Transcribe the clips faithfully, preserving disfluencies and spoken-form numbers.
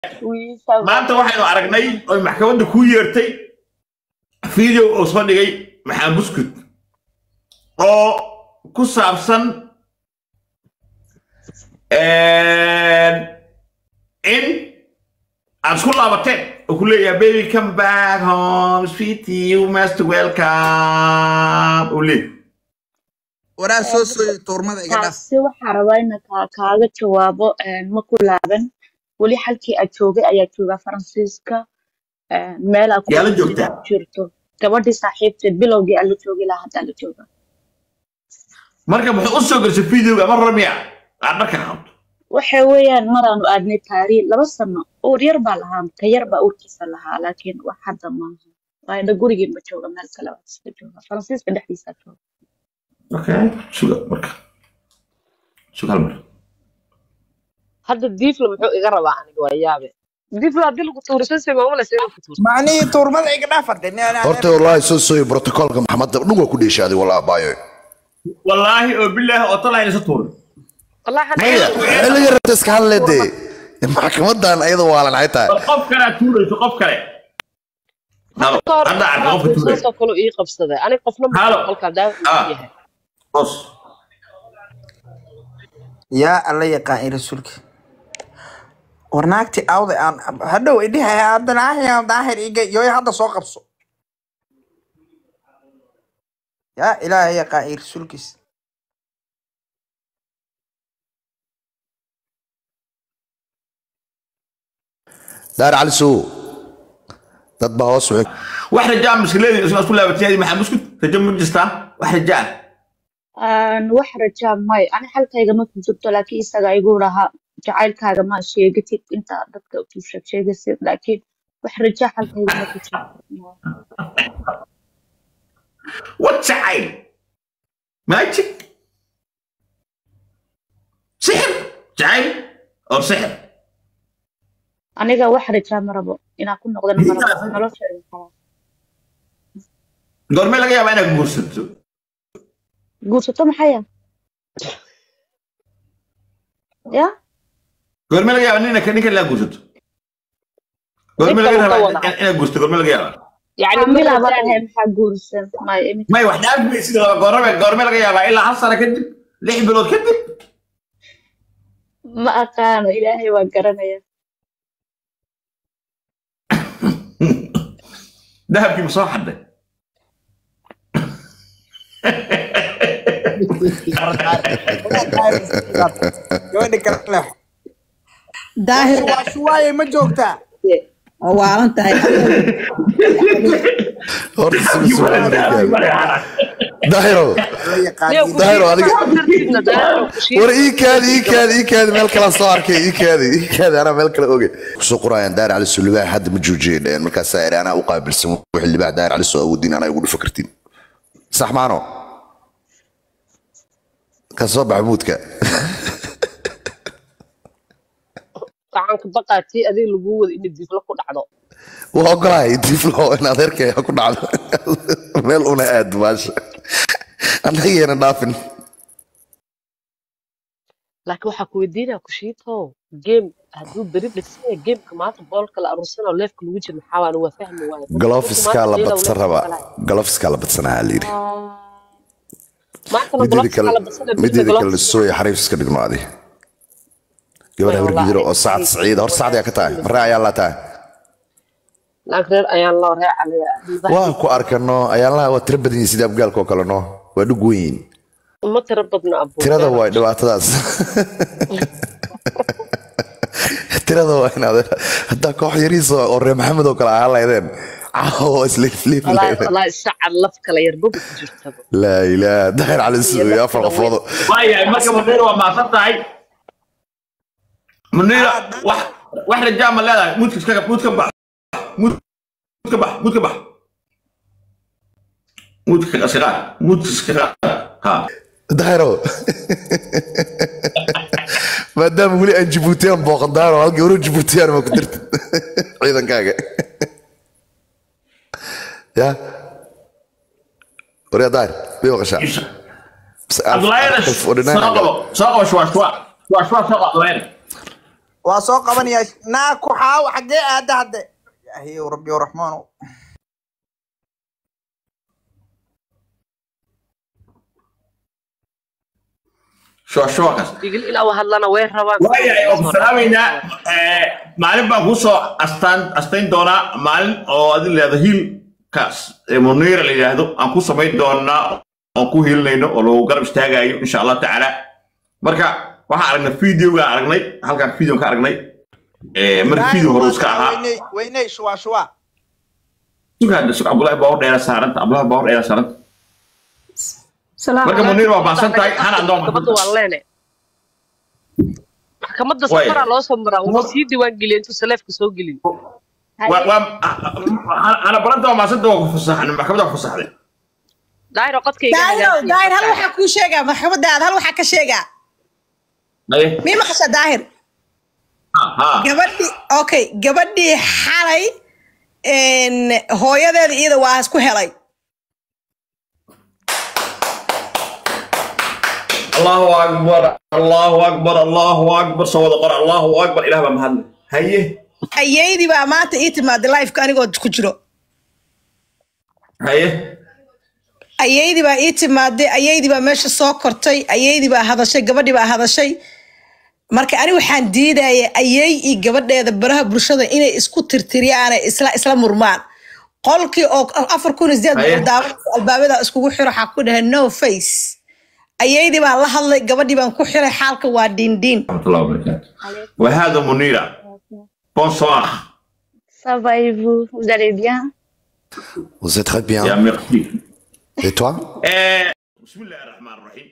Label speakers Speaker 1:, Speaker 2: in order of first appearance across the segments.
Speaker 1: maanta waxaynu aragnay oo maxkamadda ku yeertay video oo soo dhigay maxamed buskut oo ku saabsan in aad isku laabateen oo ku leeyahay baby come back home sweetie you must welcome uli
Speaker 2: waraa soo soo toormada iga dhaf
Speaker 3: si waxa rabaa in kaaga jawaabo ma ku laaban wali halkii aad joogay ayaa jooga Faransiiska meel aad ku jirto gabadhii saaxiibteed bilowgii aad la joogay la hadda la jooga
Speaker 1: marka wuxuu u soo gashay video-ga mar ramiya aad marka qabto
Speaker 3: waxa weeyaan maraan aadnay taariikh laba sano oo yar baa lahaa ka yar baa urkiisa lahaa laakiin wax hadda ma aha gurigii ma jooga meel kale waa iska jooga Faransiiska dhexdiisa jooga
Speaker 1: okay suga marka suga mar
Speaker 4: هذا الديف لما حق يقرب عنك ويابه الديف لا دلك تورسن سما ولا سما كتور
Speaker 2: معني تورمد اي قدافد انا
Speaker 5: horta wallahi soo soo protocol-ka maxamed dhugo ku dheeshaaday wallahi baayo
Speaker 1: wallahi oo billaah oo talaa ina satur
Speaker 4: والله حنا
Speaker 5: ila yarta iska hadleeday maxkamadan ayada waalan ay tahay
Speaker 1: qof kale tuurayso qof kale hada arko qof tuuray
Speaker 4: soo kale ii qabsaday ani qofna ma qolka daa yahay
Speaker 1: bos
Speaker 2: يا الله يقاي رسولك ورناكتي أوضي أن هدو إدي هاي هذا ناحية ظاهر إيجا يوي هذا سوق بسو يا إلهي يقاي رسولك
Speaker 5: دار على سوق تطبع وصوك
Speaker 1: واحد رجال مسكلين اسمه اسمه لابتي هذه محمد مسكت رجال مجلستا واحد رجال
Speaker 3: aan wax rajaa may ani halkayga ma jirto laakiin isaga igu raha jacaylkaaga ma sheegatid inta dadka u sheeg sheegaysid laakiin wax rajaa halkayga ma jirto
Speaker 1: what jacayl magic sixir jacayl oo sixir
Speaker 3: aniga wax rajaa ma rabo inaan ku noqdo nolosha
Speaker 1: goorma laga yaabaa inaad guursato
Speaker 3: guursato maxay ya
Speaker 1: goorma laga yaabaa ninka ninka la guursato goorma laga yaabaa inaad guursato goorma laga yaabaa
Speaker 3: يعني ملا بقى maxaa guursan may
Speaker 1: may wax dhaaf bay sida goorma goorma laga yaabaa ilaa hal sano kadib lix bilood kadib
Speaker 3: ma aqaano ilaahay waa garanaya
Speaker 1: dahabkii ma soo xaday
Speaker 2: داهر وشوية ما جوكتا
Speaker 6: وانت
Speaker 5: داهرو داهرو ور اي كاد اي كاد اي كاد مeel kala soo arkay اي كاد اي كاد ana meel kala oge soo qorayaan daar على sulubaa had ma joojiyeen markaas ay ana u qaabilsan wixii libaa daar على soo awoodin ana ugu fakartin sax maano ka soo baxmuudka
Speaker 4: waxaan ka baqaatay adiga lagu wada in dib la ku dhacdo
Speaker 5: waa ogolahay dib loo in adeerkay ku dhacdo meel una aad baasha anageena dhaafin
Speaker 4: laakiin waxa ku weydiinaa ku shiito game haduu bari dhigsan game ka maanta boolka la aruursana oo leefka lagu jiro maxaa waan waa fahmi waay
Speaker 5: galofska la badsan raba galofska la badsanaa liiri
Speaker 4: maanta galofska la badsanaa
Speaker 5: midida kale soo xariifska dhigmaadi gabar habar gidir oo saacad saciid hor saacad ya ka tahay maraa ayaa la tahay
Speaker 4: laakiin ayaan loo raacay
Speaker 5: waa ku arkano ayaan la waa tirabadin sida abgaalka oo kale no waa dhug weyn
Speaker 4: ma tirabadna abu
Speaker 5: tirada waa dhibaatadaas tirada waa inaad hadda koox yariis oo reer maxamed oo kale ahaa laydeen caawo isleef leef
Speaker 4: والله الساعة لف كلا يربط جرتها
Speaker 5: لا إله داير على السوق يا فرق فوضى
Speaker 1: واي ما كان مدير وما صدعي منير واحد واحد رجال ما لا موت كبح موت كبح موت كبح موت كبح موت كسرات موت كسرات ها
Speaker 5: دايرو ما دام ولي ان جيبوتيان بوقن دايرو هلقي ورو جيبوتيان ما قدرت عيدا كاكا يا وريا داير بيو غشا
Speaker 1: عبد الله ساقوا ساقوا شوا شوا شوا شوا ساقوا عبد الله
Speaker 2: واسوق قبني ناكو حاو حقي هذا هذا هي وربي ورحمن
Speaker 1: شو شو كاس
Speaker 4: يقول إلا وهلنا وين روان
Speaker 1: ويا أبو سلامينا معلم بقوسو أستان أستين دونا معلم أو هذا اللي هذا هيل كاس منير اللي هذا أنكو سميت دونا أنكو هيل لينو ولو قرب استاجا إن شاء الله تعالى مركا waxaa aragnay video ga aragnay halka video ka aragnay ee mar video hore iska ahaa
Speaker 2: ويني ويني شوا شوا
Speaker 1: sugaad sugaad Abdullah Bawr dheer saaranta Abdullah Bawr dheer saaranta
Speaker 3: salaam
Speaker 1: marka munir waa baasan tahay hana andoon
Speaker 4: maxkamadda waa leene maxkamadda safara loo soo maraa oo sii diiwaan gelin intuu saleefka soo gelin
Speaker 1: waa ana baranta waa maasada waa fasaxan maxkamadda waa fasaxday
Speaker 4: daayro qadkayga
Speaker 6: daayro daayro hal waxa ku sheegaa maxkamadda hal waxa ka sheegaa مين ما خش داهر
Speaker 1: ها
Speaker 6: gabadhi okay gabadhi xalay in hooyadeeda iyada waa isku helay
Speaker 1: الله أكبر الله أكبر الله أكبر صوت قرأ الله أكبر إله بمهل هيه
Speaker 6: ayeydii baa maanta ii timaada live ka anigoo ku jiro
Speaker 1: هيه
Speaker 6: ayeydii baa ii timaaday ayeydii baa meesha soo kortay ayeydii baa hadashay gabadhii baa hadashay marka ani waxaan diidayay ayay ii gabadheeda baraha bulshada inay isku tirtiriyaan isla isla murmaan qolkii oo afar kun iyo sideed daawad albaabada iskugu xiro waxa ku dhahay no face ayeydii baa la hadlay gabadhii baan ku xiray xaalka waa dindin
Speaker 1: ورحمة الله وبركاته وهذا منيرة bonsoir
Speaker 3: ça va et vous vous allez bien
Speaker 5: Vous êtes très bien.
Speaker 1: يا ميرسي
Speaker 5: Et toi?
Speaker 1: بسم الله الرحمن الرحيم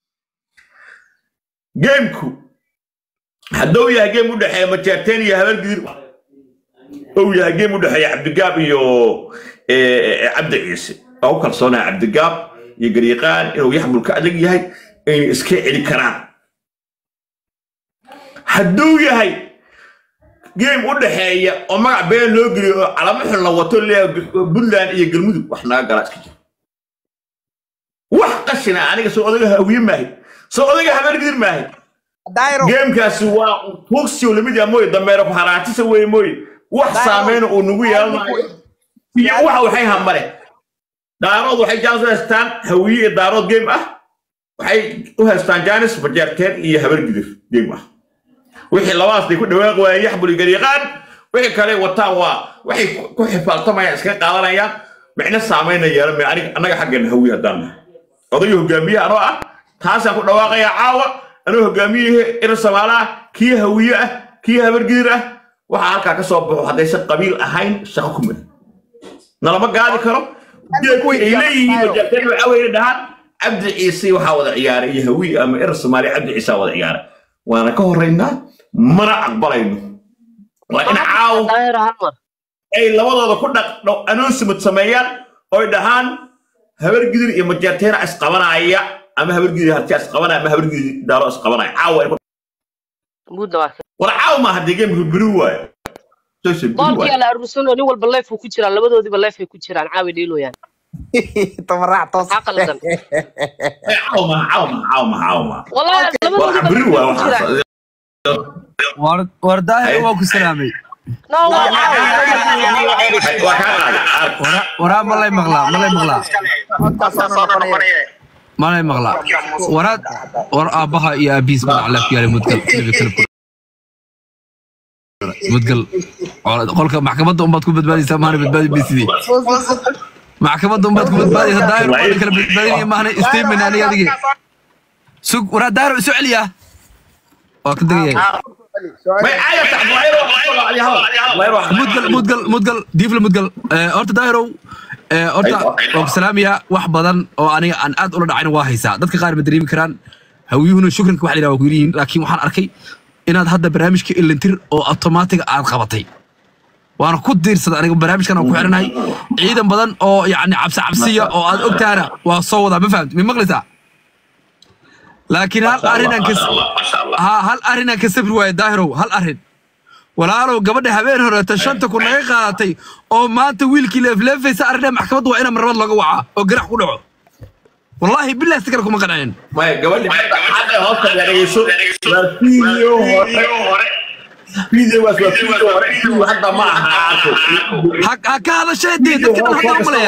Speaker 1: جيمكو حدو يا جيم ودحيا مجاتين يا هبل قدير او يا جيم ودحيا عبد القاب يو عبد عيسى او كرسونا عبد القاب يقريقان انه يحمل كادق ياهي ان اسكي علي كرام حدو ياهي جيم ودحيا او مغا بين لو غريو على محل لو وتو ليه بلان iyo galmudug wax naga galaas ka jira wax qashina aniga soo odaga hawiye maahay soo odaga habar gidir maahay
Speaker 2: دايرو
Speaker 1: geemkaasi waa boxio lamid ah mooy dameero ku haraatisa way mooy wax saameyn oo nugu yeelanayo iyo waxa waxay hamare daarood waxay jaansastaan hawiye daarood geem ah waxay u haystaan jaanis bajarteen iyo habar gidir geem ah wixii labaas ay ku dhawaaq waayay yaxbul gariiqan wixii kale wataan waa waxay ku xifaaltamayaan iska qaadanayaan micna saameynaya aniga anaga xaqan hawiye hadaan odayo hogaamiye anoo ah taas ku dhawaaqaya caawa anoo hogaamiye in Soomaaliya kii hawiye ah kii habar gidir ah waxa halka ka soo baxo hadaysan qabiil ahayn shaqo kuma nalama gaadi karo ku ilayhi wajahtan waxa weeye dhahan Abdi Ciise waxa wada ciyaaray hawiye ama ir Soomaaliya Abdi Ciise wada ciyaaray waana ka horeynaa mana aqbalayno waa in caaw
Speaker 4: daayro halmar
Speaker 1: ay labadooda ku dhaqdo announcement sameeyaan oo dhahan habar gidir iyo majarteena is qabanaya ama habar gidir halka is qabanaya ama habar gidir daaro is qabanaya caaw
Speaker 4: muddo waa
Speaker 1: war caaw ma hadii game buru waay
Speaker 4: boolkii la arursan oo nin walba live ku jira labadoodiba live ku jiraan caawi dheeloyaan
Speaker 2: تمرع توس
Speaker 4: aqaldan
Speaker 1: caaw ma caaw ma caaw ma caaw ma
Speaker 4: wallahi labadoodiba
Speaker 1: buru waay waxa
Speaker 7: war war daahir waa ku salaamay
Speaker 4: no waa
Speaker 1: waa ka qaad
Speaker 7: wara wara malay maqla malay maqla malay maqla wara war aabaha iyo aabiis ma ala fiyaray mudgal mudgal qolka maxkamadda umad ku badbaadaysa maana badbaadi bisidii maxkamadda umad ku badbaadaysa daahir waa kala badbaadinaya maana isteemin aniga adige sug wara daahir isu celiya waa ka dagayay
Speaker 1: ما عايز تعبيره الله يروح
Speaker 7: مدقل مدقل مدقل ديف المدقل أرتا دايرو أرتا وبسلامية واحد بدن أو أنا أن أد أولد عين واحدة دتك قارب مدريم كران هويهون شكرا كواحد لنا وكورين لكن وحنا أركي إن هذا برنامج كإلنتر أو أوتوماتيك عاد خبطي وأنا كنت دير صدق أنا برنامج كان أقول عناي عيدا بدن أو يعني عبس عبسية أو أكتارة وصودا ما فهمت من مغلطة لكن هل أرينا كس ها هل أرينا كسب رواية داهرو هل أرين ولا لو قبل هبين هرا تشنت كنا قاعتي أو ما تويل كليف لف سأرنا محكمة وعنا مرة الله جوعة أو جرح كله والله بالله استكركم مقنعين
Speaker 1: ما قبل حتى هوصل يعني يسوق فيديو فيديو واسوا فيديو حتى ما عارفه
Speaker 7: حق هذا شيء دي كده حتى عمله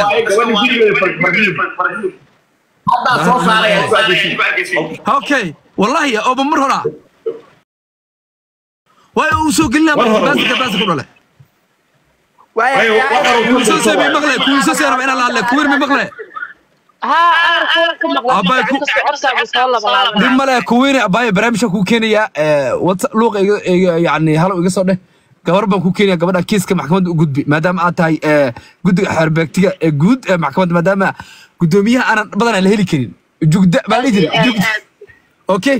Speaker 1: هذا صوص عليه
Speaker 7: اوكي والله يا ابو مر هنا واي وسوق لنا بس بس كله
Speaker 2: واي
Speaker 7: سو سبي مغلى كل سو سير انا لا كوير من مغلى
Speaker 4: ها أنا كم مغلى
Speaker 7: أباي كو دم لا كوير أباي برامج كو كينيا وات لوق يعني هلا يقص ده كهرباء كو كينيا قبل كيس كمحكمة جود ما دام أتاي جود حربكتي جود محكمة ما دام قدوميها أنا بدنا الهلي كرين جود ما يدري جود أوكي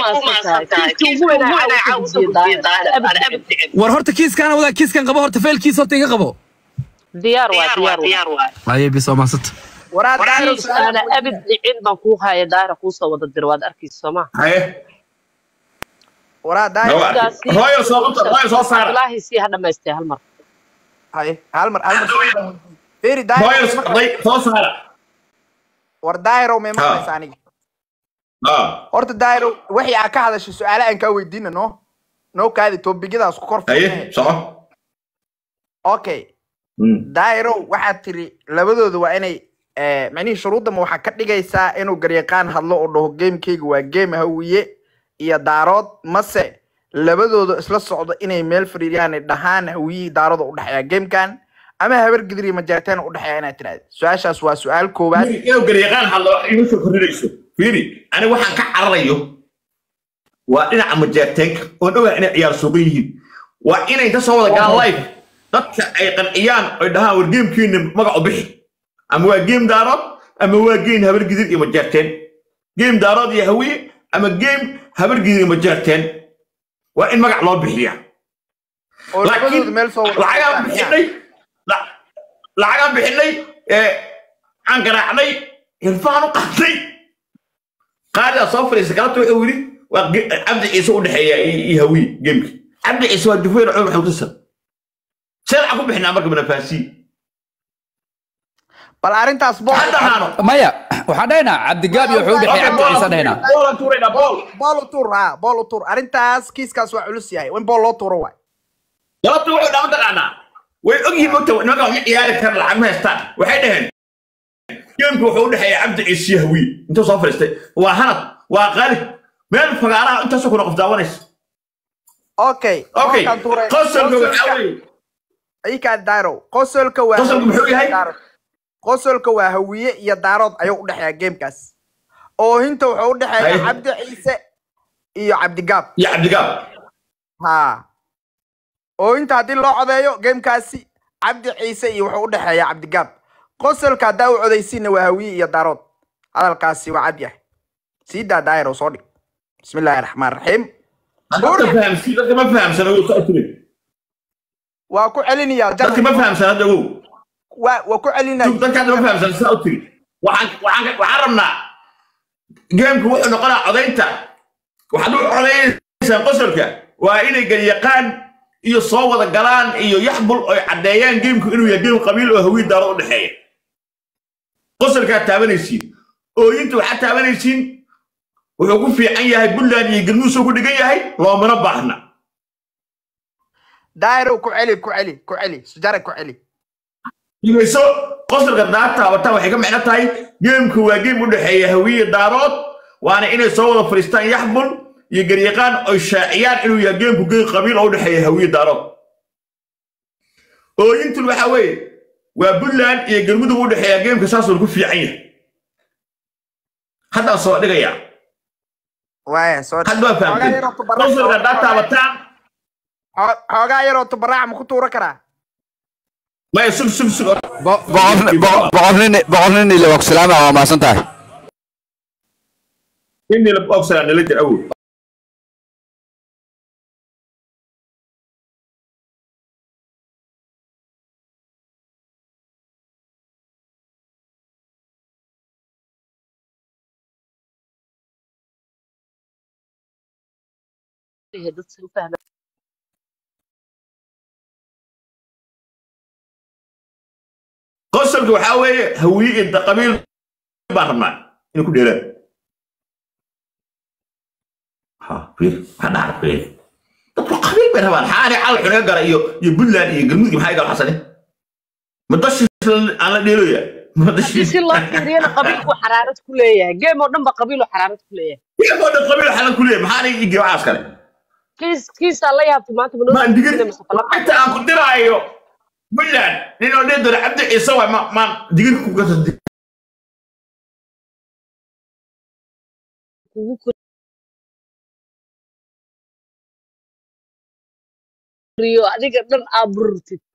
Speaker 7: ورهرت كيس كان ولا كيس كان قبه هرت فيل كيس هرت يقبه
Speaker 4: ديار واحد ديار واحد
Speaker 7: هاي بس ما ست
Speaker 2: ورا دايرو
Speaker 4: أنا أبد عند بنكوها يا داير قوسة وضد الدرواد أركي السماء
Speaker 1: هاي
Speaker 2: ورا دايرو
Speaker 1: هاي صوت هاي صوت صار
Speaker 4: والله يسي هذا ما يستاهل مر
Speaker 2: هاي هالمر هالمر فيري دايرو
Speaker 1: هاي صوت صار
Speaker 2: ور دايرو ما ما ثاني
Speaker 1: اه
Speaker 2: horta daayro wixii aan ka hadashay su'aalo aan ka weydiino no no kaadi toobigadaas ku kor
Speaker 1: ايه صح
Speaker 2: okay daayro waxaad tiri labadooda waa inay ee macni shuruudda ma waxa ka dhigaysaa inuu garyaqaan hadlo oo dhaho gamekeyga waa game hawiye iyo daarood mase labadooda isla socdo inay meel fariiriyaan dhahaan hawiye daarood u dhaxaya gamekan ama habar gidri ma jaartaan u dhaxaya inaad tiraahdo su'aashaas waa su'aal koobaad
Speaker 1: inuu garyaqaan hadlo inuu soo kordhinayso فيري أنا واحد كعرّيو وأنا عم جاتك وأنا أنا عيال سوقيين وأنا يتصور قال لايف ضبط أيقن إيان إنها والجيم كين مقعد به أما هو جيم دارات أما هو جيم هبر جديد يمجرتين جيم دارات يهوي أما جيم هبر جديد يمجرتين وإن مقعد الله بحيا لكن العجب بحني لا العجب بحني عن قرعني يرفعوا قصدي قال صفر سكرت وحوري وعبد عيسى ودحيا يهوي جيمك عبد عيسى ودفير عمر حوتسن سرعكم بحنا مركب نفاسي
Speaker 2: بل arrintaas bool
Speaker 8: maya waxa dhayna Cabdi Gaab iyo wuxuu dhixay Cabdi Ciise dhayna
Speaker 1: bool tuurayna bool
Speaker 2: bool tuur ha bool tuur arrintaas kiiskaas waa culus yahay in bool loo tuuro way
Speaker 1: galabtu wuxuu dhaman taqaana way ogyihiin mogta nimanka wax ciyaari kar lacag ma haystaan waxay dhaheen جيمك وحول حي عبد عيسى يهوي انت صافر استي وهنط وغالب مين فقارها انت سكون قف داونيس
Speaker 2: اوكي
Speaker 1: اوكي قصلك وحاوي
Speaker 2: اي كان دايرو قصلك waa
Speaker 1: قصلك muxuu yahay
Speaker 2: قصلك waa hawiye iyo daarood ayuu u dhaxaya gamekaas oo inta wuxuu u dhaxaya Cabdi Ciise iyo Cabdi Gaab
Speaker 1: iyo Cabdi Gaab
Speaker 2: ha oo inta hadii loo codeeyo gamekaasi Cabdi Ciise iyo wuxuu u dhaxaya Cabdi Gaab قصلك داو عديسين وهوي يا دارود هذا القاسي وعديه سيدا دايرو صديق بسم الله الرحمن الرحيم
Speaker 1: أنت فاهم سيدا ما فاهم سنة وقتني
Speaker 2: وأكو علني يا
Speaker 1: جد ما فاهم سنة دو
Speaker 2: وأكو علني
Speaker 1: شوف ده كان ما فاهم سنة سأوتري وعن وعن وعرمنا جيم كوي نقرأ عدينته وحدو عدين قصلك وإني قال يقان يصور الجلان يحبل عديان جيم كإنه يجيم قبيل وهوي دارو الحياة قصر كانت تابنيسين وينتو حتى تابنيسين ويقول في عيها يقول لها يقلنو سوكو دقيا هاي لو مربعنا
Speaker 2: دايرو كعلي كعلي كعلي سجارة كعلي
Speaker 1: يسو قصر كانت تابتا وحكا معناتها هاي جيم كوا جيم الحياة هوية دارات وانا إني صور فريستان يحبل يقريقان أو الشاعيان إنه يجيم كجين قبيل أو نحية هوية دارات وينتو الوحوي وبلان يقلمدوا أو نحية جيم كساسو الكو في عينه حتى صوت دقيا
Speaker 2: واي صوت
Speaker 1: حد ما فهمت قصر قدرتها بتاع
Speaker 2: هاغا يرو تبرع مخطورة كرا
Speaker 1: ما يسل سل سل
Speaker 8: بقولني بقولني اللي وقت سلامة وما سنتهي
Speaker 1: إني اللي بقول سلامة اللي الأول
Speaker 4: هدد سو فاهمة
Speaker 1: قصر وحاوي هوي انت قبيل برما انو كديره ها فير انا عارف فير قبيل بيرهبان حاني على حنا قرا iyo iyo Puntland iyo Galmudug maxay gal xasanin ma dashi aan la dheeloya ma dashi
Speaker 4: si loo fiiriyana qabiilku xaraarad ku leeyahay game oo dhan ba qabiil oo xaraarad ku leeyahay
Speaker 1: game oo dhan qabiil xaraarad ku leeyahay maxaa igi waas kale
Speaker 4: kiis kiis la yaabto maanta
Speaker 1: ma digir inta aan ku diraayo Puntland nin oo dheedor Cabdi Ciise waa ma ma digir ku gato
Speaker 4: kugu riyo adiga dhan aburtid